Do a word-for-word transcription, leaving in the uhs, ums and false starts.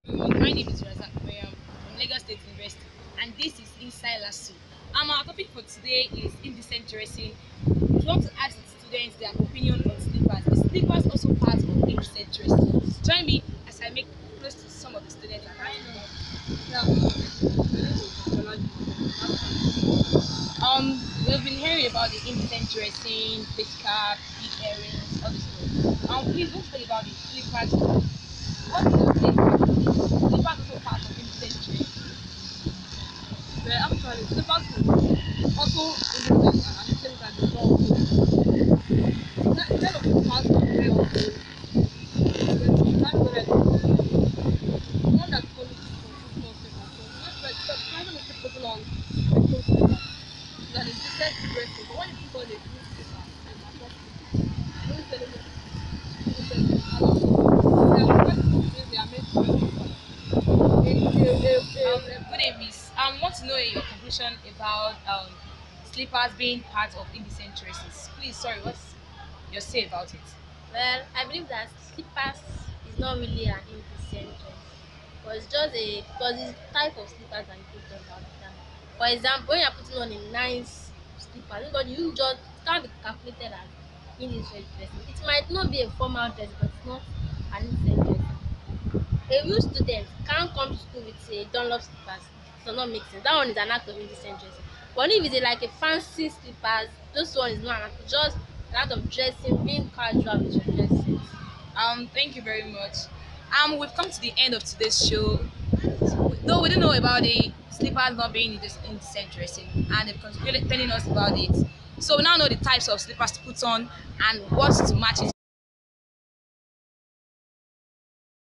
My name is Rasaq Mariam from Lagos State University, and this is Inside Lasso. Um, our topic for today is indecent dressing. We want to ask the students their opinion on slippers. Is slippers also part of indecent dressing? Join me as I make close to some of the students and ask them. Um, we've been hearing about the indecent dressing, face cap, big earrings, all this stuff. Um, please don't say about the slippers. What do you think? Slippers also part of indecent dressing. Well, actually, slippers is also innocent and at the same time it's not also. Instead instead of slippers to play also, when you can't wear it, one that is only for football slippers. So, just like, so trying to keep putting on a cool slipper. It's an indecent dressing, but when you put on a good slipper, it's not slipper. Don't tell me innocent. And also, there are different companies they are made to wear slippers. A, a, Um, a, a, good day, Miss. I want to know your conclusion about um slippers being part of indecent dresses. Please, sorry, what's your say about it? Well, I believe that slippers is not really an indecent dress, but it's just a because it's type of slippers that you put on that time. For example, when you're putting on a nice slipper, because you just it can't be calculated as indecent dressing. It might not be a formal dress, but it's not an indecent dressing. A real student can't come to school with a Dunlop slippers. It does not make sense. That one is an act of indecent dressing. But if it's a, like a fancy slippers, those one is not an act. It's just an act of dressing, being casual with your dress sense. Um, thank you very much. Um, we've come to the end of today's show. Though we don't know about the slippers not being indec- indecent dressing, and they've contributed telling us about it. So we now know the types of slippers to put on and what to match it